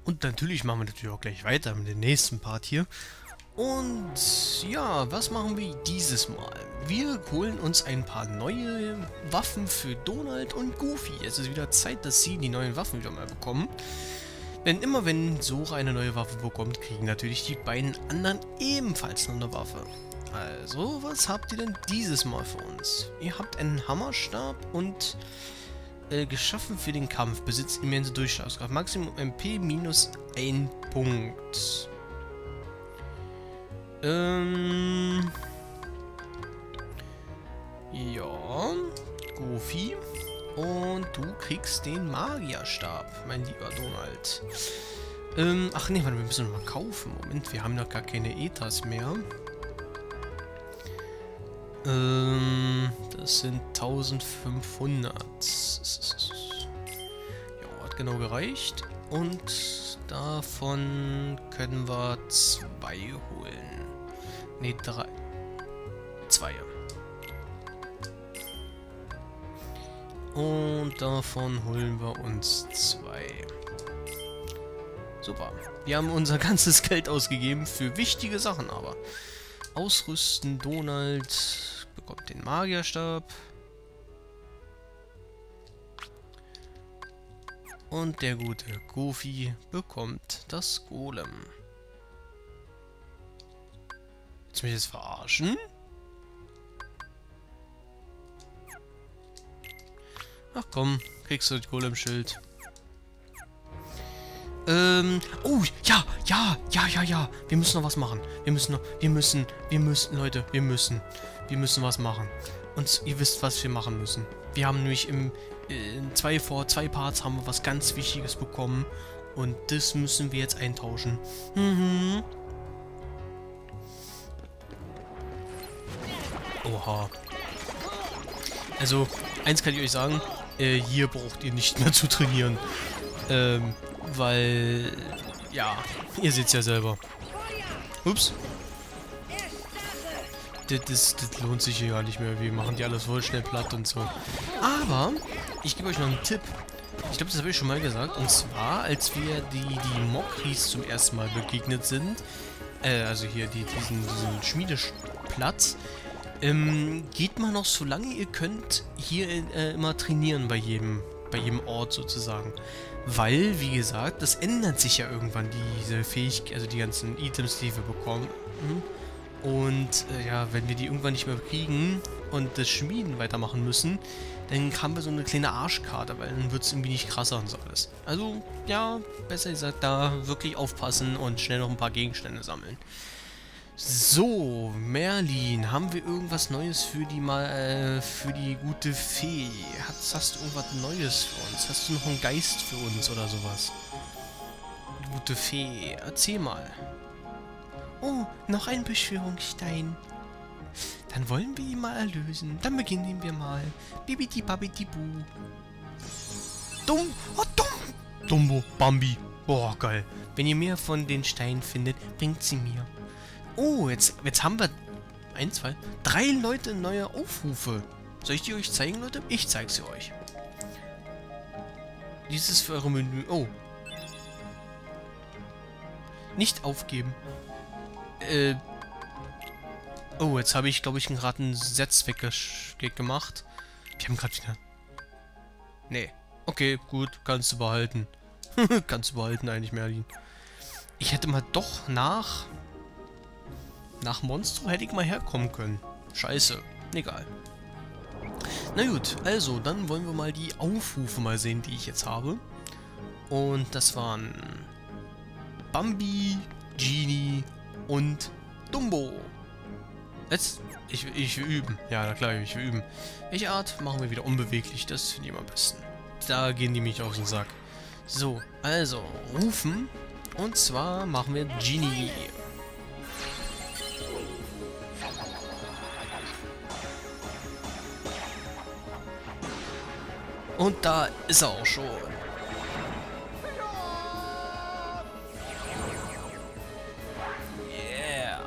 Und natürlich machen wir natürlich auch gleich weiter mit dem nächsten Part hier. Und ja, was machen wir dieses Mal? Wir holen uns ein paar neue Waffen für Donald und Goofy. Es ist wieder Zeit, dass sie die neuen Waffen wieder mal bekommen. Denn immer wenn Sora eine neue Waffe bekommt, kriegen natürlich die beiden anderen ebenfalls noch eine Waffe. Also, was habt ihr denn dieses Mal für uns? Ihr habt einen Hammerstab und geschaffen für den Kampf, besitzt immense Durchschlagskraft. Maximum MP minus 1 Punkt. Ja, Goofy. Und du kriegst den Magierstab, mein lieber Donald. Ach nee, warte, wir müssen noch mal kaufen. Moment, wir haben noch gar keine Ethers mehr. Das sind 1500. Ja, hat genau gereicht. Und davon können wir 2 holen. Ne, 3. 2. Und davon holen wir uns 2. Super. Wir haben unser ganzes Geld ausgegeben für wichtige Sachen, aber. Ausrüsten, Donald bekommt den Magierstab. Und der gute Goofy bekommt das Golem. Willst du mich jetzt verarschen? Ach komm, kriegst du das Golem-Schild. Oh, ja. Wir müssen noch was machen. Wir müssen, Leute, wir müssen was machen. Und ihr wisst, was wir machen müssen. Wir haben nämlich vor zwei Parts haben wir was ganz Wichtiges bekommen. Und das müssen wir jetzt eintauschen. Oha. Also, eins kann ich euch sagen. Hier braucht ihr nicht mehr zu trainieren. Weil, ja, ihr seht's ja selber. Ups. Das lohnt sich hier gar nicht mehr. Wir machen die alles voll schnell platt und so. Aber, ich gebe euch noch einen Tipp. Ich glaube, das habe ich schon mal gesagt. Und zwar, als wir die Mokris zum ersten Mal begegnet sind, also hier diesen Schmiedeplatz, geht mal noch so lange ihr könnt hier immer trainieren bei jedem Ort sozusagen. Weil, wie gesagt, das ändert sich ja irgendwann, diese Fähigkeit, also die ganzen Items, die wir bekommen. Und ja, wenn wir die irgendwann nicht mehr kriegen und das Schmieden weitermachen müssen, dann haben wir so eine kleine Arschkarte, weil dann wird es irgendwie nicht krasser und so alles. Also, ja, besser gesagt, da wirklich aufpassen und schnell noch ein paar Gegenstände sammeln. So, Merlin, haben wir irgendwas Neues für die gute Fee? Hast du irgendwas Neues für uns? Hast du noch einen Geist für uns oder sowas? Gute Fee, erzähl mal. Oh, noch ein Beschwörungsstein. Dann wollen wir ihn mal erlösen. Dann beginnen wir mal. Bibidi babidi bu. Dumbo, Bambi. Boah, geil. Wenn ihr mehr von den Steinen findet, bringt sie mir. Oh, jetzt haben wir 1, 2, 3 Leute neue Aufrufe. Soll ich die euch zeigen, Leute? Ich zeige sie euch. Dies ist für eure Menü. Oh. Nicht aufgeben. Oh, jetzt habe ich, glaube ich, gerade einen Satz weggemacht. Wir haben gerade wieder... Nee. Okay, gut. Kannst du behalten. Kannst du behalten eigentlich, Merlin. Ich hätte mal doch nach Monstro hätte ich mal herkommen können. Scheiße. Egal. Na gut, also, dann wollen wir mal die Aufrufe mal sehen, die ich jetzt habe. Und das waren Bambi, Genie und Dumbo. Jetzt, ich will üben. Ja, na klar, ich will üben. Welche Art machen wir wieder unbeweglich? Das finde ich am besten. Da gehen die mich auf den Sack. So, also, rufen. Und zwar machen wir Genie. Und da ist er auch schon. Yeah.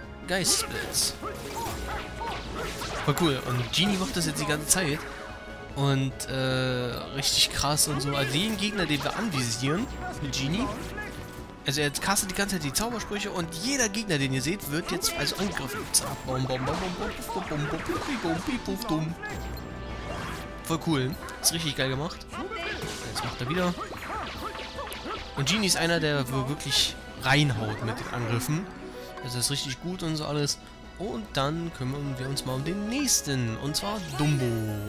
Geistblitz. Voll cool. Und Genie macht das jetzt die ganze Zeit. Und, richtig krass und so. Also jeden Gegner, den wir anvisieren, mit Genie, also er castet die ganze Zeit die Zaubersprüche und jeder Gegner, den ihr seht, wird jetzt also angegriffen. Zack, bom, bom, bom, bom, bom, bom, bom, bom, bom, bom. Voll cool. Ist richtig geil gemacht. Jetzt macht er wieder. Und Genie ist einer, der wirklich reinhaut mit den Angriffen. Das ist richtig gut und so alles. Und dann kümmern wir uns mal um den nächsten. Und zwar Dumbo.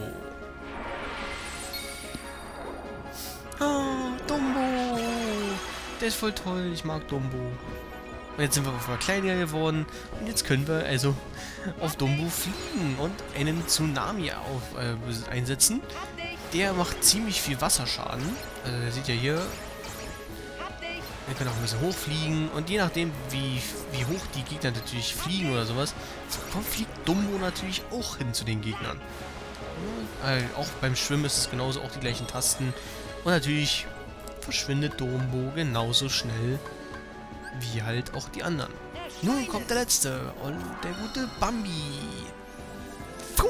Ah, Dumbo. Der ist voll toll. Ich mag Dumbo. Und jetzt sind wir auf einmal kleiner geworden. Und jetzt können wir also auf Dumbo fliegen und einen Tsunami einsetzen. Der macht ziemlich viel Wasserschaden. Also ihr seht ja hier. Wir können auch ein bisschen hochfliegen. Und je nachdem, wie hoch die Gegner natürlich fliegen oder sowas, fliegt Dumbo natürlich auch hin zu den Gegnern. Auch beim Schwimmen ist es genauso, auch die gleichen Tasten. Und natürlich verschwindet Dumbo genauso schnell wie halt auch die anderen. Nun kommt der letzte und der gute Bambi. Puh.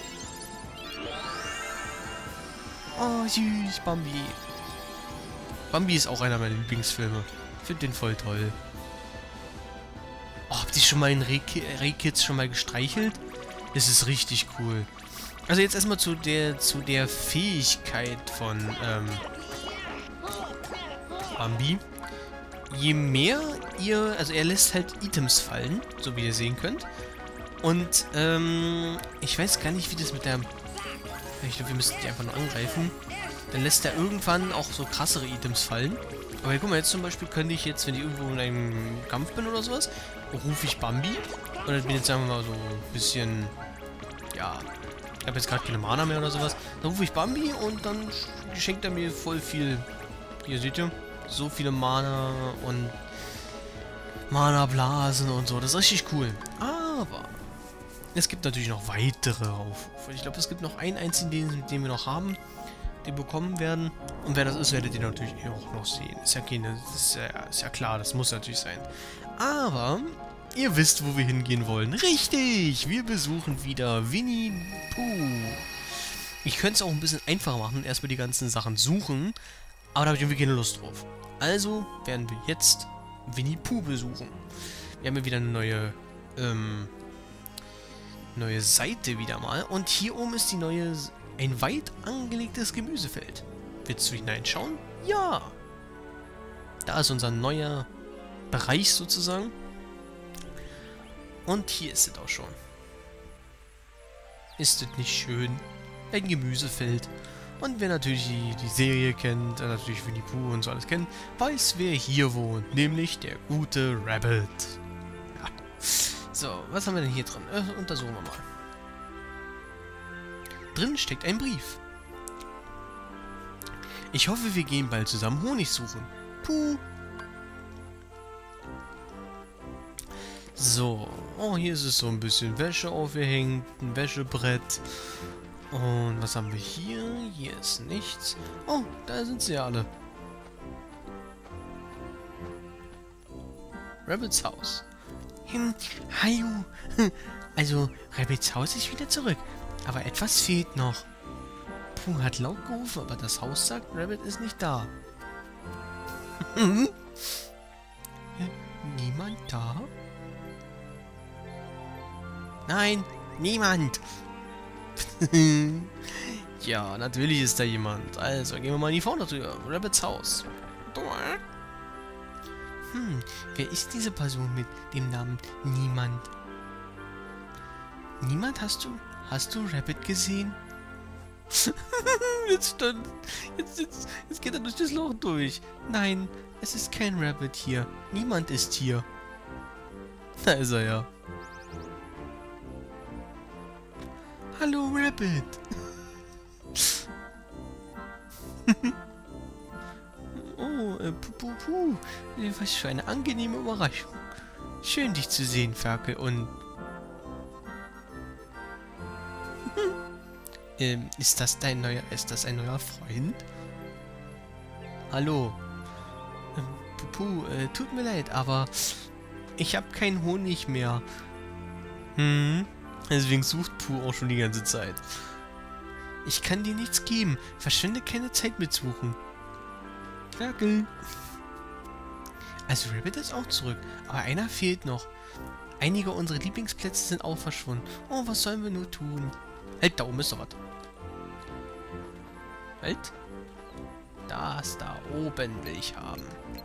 Oh, süß, Bambi. Bambi ist auch einer meiner Lieblingsfilme. Ich finde den voll toll. Oh, habt ihr schon mal in Rehkids schon mal gestreichelt? Das ist richtig cool. Also jetzt erstmal zu der Fähigkeit von Bambi. Je mehr ihr... Also er lässt halt Items fallen, so wie ihr sehen könnt. Und ich weiß gar nicht, wie das mit der... Ich glaube, wir müssen die einfach nur angreifen. Dann lässt er irgendwann auch so krassere Items fallen. Aber guck mal, jetzt zum Beispiel könnte ich jetzt, wenn ich irgendwo in einem Kampf bin oder sowas, rufe ich Bambi. Und dann bin ich jetzt, sagen wir mal, so ein bisschen... Ja... Ich habe jetzt gerade keine Mana mehr oder sowas. Dann rufe ich Bambi und dann schenkt er mir voll viel... Hier seht ihr, so viele Mana und Mana-Blasen und so. Das ist richtig cool. Aber es gibt natürlich noch weitere Aufrufe. Ich glaube, es gibt noch einen einzigen, den wir noch haben, den bekommen werden. Und wer das ist, werdet ihr natürlich auch noch sehen. Ist ja klar, das muss natürlich sein. Aber ihr wisst, wo wir hingehen wollen. Richtig! Wir besuchen wieder Winnie Pooh. Ich könnte es auch ein bisschen einfacher machen, erstmal die ganzen Sachen suchen. Aber da habe ich irgendwie keine Lust drauf. Also werden wir jetzt Winnie Pooh besuchen. Wir haben hier wieder eine neue Seite wieder mal. Und hier oben ist ein weit angelegtes Gemüsefeld. Willst du hineinschauen? Ja! Da ist unser neuer Bereich sozusagen. Und hier ist es auch schon. Ist es nicht schön? Ein Gemüsefeld. Und wer natürlich die Serie kennt, natürlich Winnie Pooh und so alles kennt, weiß, wer hier wohnt. Nämlich der gute Rabbit. Ja. So, was haben wir denn hier drin? Untersuchen wir mal. Drin steckt ein Brief. Ich hoffe, wir gehen bald zusammen Honig suchen. Puh. So. Oh, hier ist es so ein bisschen Wäsche aufgehängt. Ein Wäschebrett. Und was haben wir hier? Hier ist nichts. Oh, da sind sie alle. Rabbits Haus. Hallo. Also, Rabbits Haus ist wieder zurück. Aber etwas fehlt noch. Pooh hat laut gerufen, aber das Haus sagt, Rabbit ist nicht da. Niemand da? Nein, niemand. Ja, natürlich ist da jemand. Also, gehen wir mal in die Vordertür. Rabbits Haus. Wer ist diese Person mit dem Namen Niemand? Niemand? Hast du Rabbit gesehen? Jetzt geht er durch das Loch durch. Nein, es ist kein Rabbit hier. Niemand ist hier. Da ist er ja. Hallo, Rabbit. Oh, Puh. Was für eine angenehme Überraschung. Schön, dich zu sehen, Ferkel. Und... ist das ein neuer Freund? Hallo. Puh, tut mir leid, aber ich habe keinen Honig mehr. Deswegen sucht Pooh auch schon die ganze Zeit. Ich kann dir nichts geben. Verschwende keine Zeit mit Suchen. Ferkel. Also Rabbit ist auch zurück, aber einer fehlt noch. Einige unserer Lieblingsplätze sind auch verschwunden. Oh, was sollen wir nur tun? Halt, da oben ist doch was. Halt. Das da oben will ich haben.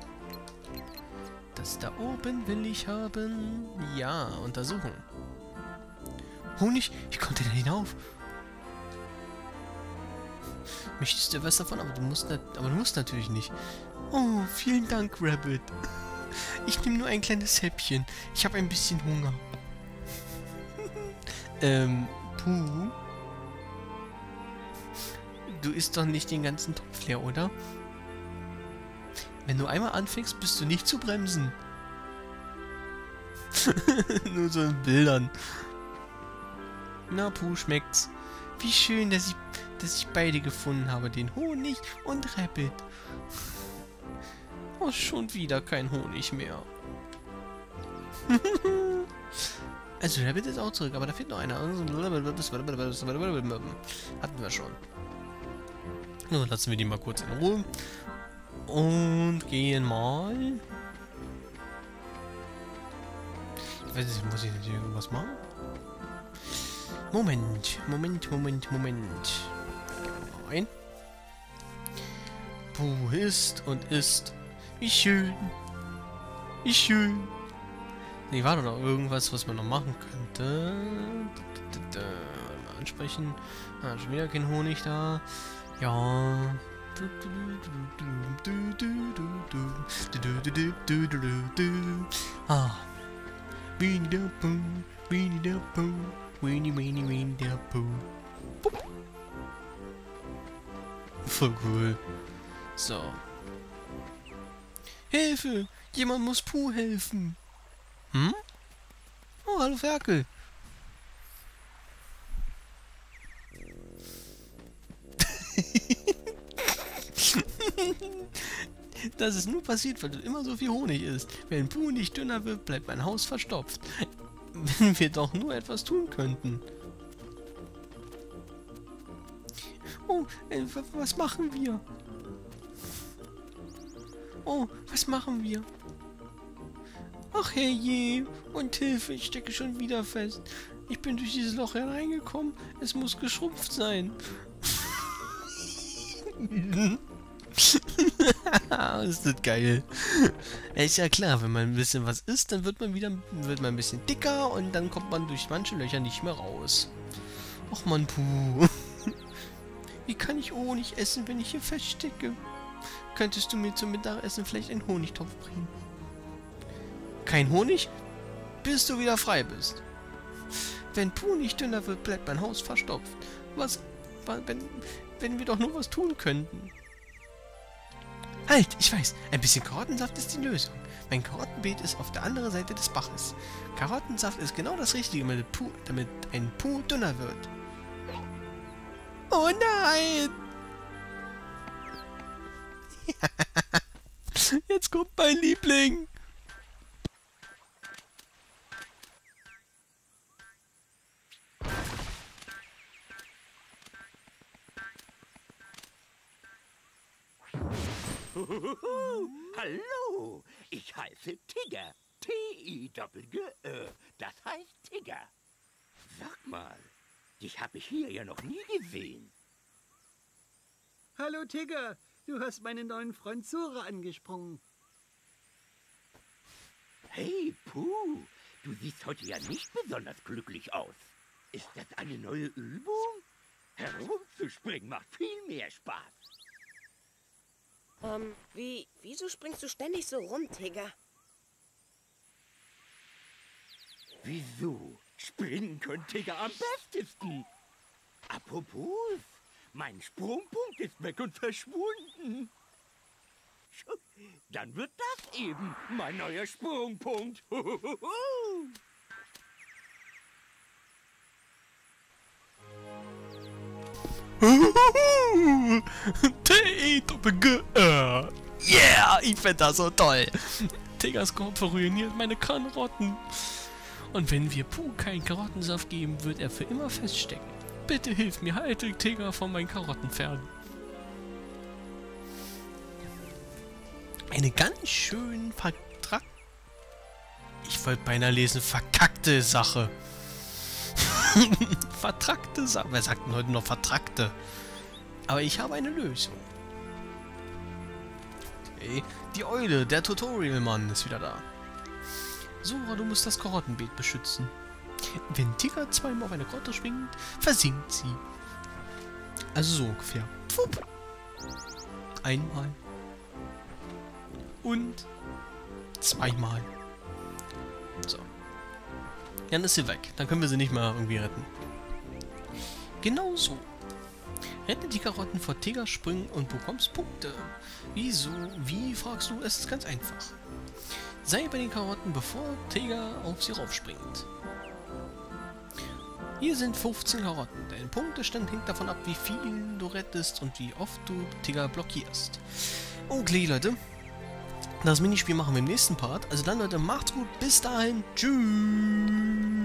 Das da oben will ich haben. Ja, untersuchen. Honig, wie kommt der da hinauf? Möchtest du was davon? Aber du musst natürlich nicht. Oh, vielen Dank, Rabbit. Ich nehme nur ein kleines Häppchen. Ich habe ein bisschen Hunger. Puh. Du isst doch nicht den ganzen Topf leer, oder? Wenn du einmal anfängst, bist du nicht zu bremsen. Nur so in Bildern. Na, Puh, schmeckt's. Wie schön, dass ich beide gefunden habe, den Honig und Rabbit. Oh, schon wieder kein Honig mehr. Also Rabbit ist auch zurück, aber da fehlt noch einer. Hatten wir schon. So, lassen wir die mal kurz in Ruhe. Und gehen mal. Ich weiß nicht, muss ich hier irgendwas machen? Moment. Nein. Puh, isst und isst. Wie schön. Wie schön. Nee, war doch noch irgendwas, was man noch machen könnte. Mal ansprechen. Ah, schon wieder kein Honig da. Ja. Ah. Winnie the Pooh, Winnie the Pooh, Winnie, Winnie, Winnie the Pooh. Voll cool. So. Hilfe! Jemand muss Puh helfen. Hm? Oh, hallo Ferkel. Das ist nur passiert, weil du immer so viel Honig isst. Wenn Puh nicht dünner wird, bleibt mein Haus verstopft. Wenn wir doch nur etwas tun könnten. Oh, was machen wir? Oh, was machen wir? Ach herrje, und Hilfe, ich stecke schon wieder fest. Ich bin durch dieses Loch hereingekommen. Es muss geschrumpft sein. Ist das geil. Ist ja klar, wenn man ein bisschen was isst, dann wird man ein bisschen dicker und dann kommt man durch manche Löcher nicht mehr raus. Och man, Puh. Wie kann ich Honig essen, wenn ich hier feststecke? Könntest du mir zum Mittagessen vielleicht einen Honigtopf bringen? Kein Honig? Bis du wieder frei bist. Wenn Puh nicht dünner wird, bleibt mein Haus verstopft. Wenn wir doch nur was tun könnten. Halt, ich weiß, ein bisschen Karottensaft ist die Lösung. Mein Karottenbeet ist auf der anderen Seite des Baches. Karottensaft ist genau das Richtige, damit ein Puh dünner wird. Oh nein! Jetzt kommt mein Liebling. Hallo, ich heiße Tigger. T-I-G-G-E. Das heißt Tigger. Sag mal, dich habe ich hier ja noch nie gesehen. Hallo Tigger, du hast meinen neuen Freund Zora angesprungen. Hey, Puh, du siehst heute ja nicht besonders glücklich aus. Ist das eine neue Übung? Herumzuspringen macht viel mehr Spaß. Wieso springst du ständig so rum, Tigger? Wieso? Springen können Tigger am bestesten. Apropos, mein Sprungpunkt ist weg und verschwunden. Dann wird das eben mein neuer Sprungpunkt. T-I-G-G-E. Yeah, ich find das so toll. Tiggers Korb ruiniert meine Karotten. Und wenn wir Puh keinen Karottensaft geben, wird er für immer feststecken. Bitte hilf mir, halte Tiger von meinen Karotten fern. Eine ganz schön ich wollte beinahe lesen, verkackte Sache. Vertrackte Sache. Wer sagt denn heute noch vertrackte? Aber ich habe eine Lösung. Okay. Die Eule, der Tutorial-Mann, ist wieder da. Sora, du musst das Karottenbeet beschützen. Wenn Tiger zweimal auf eine Karotte springt, versinkt sie. Also so ungefähr. Pfupp. Einmal. Und zweimal. So. Dann ist sie weg. Dann können wir sie nicht mehr irgendwie retten. Genau so. Rette die Karotten vor Tigersprüngen und bekommst Punkte. Wieso? Wie, fragst du? Es ist ganz einfach. Sei bei den Karotten, bevor Tiger auf sie raufspringt. Hier sind 15 Karotten. Dein Punktestand hängt davon ab, wie viel du rettest und wie oft du Tiger blockierst. Okay, Leute. Das Minispiel machen wir im nächsten Part. Also dann, Leute, macht's gut. Bis dahin. Tschüss.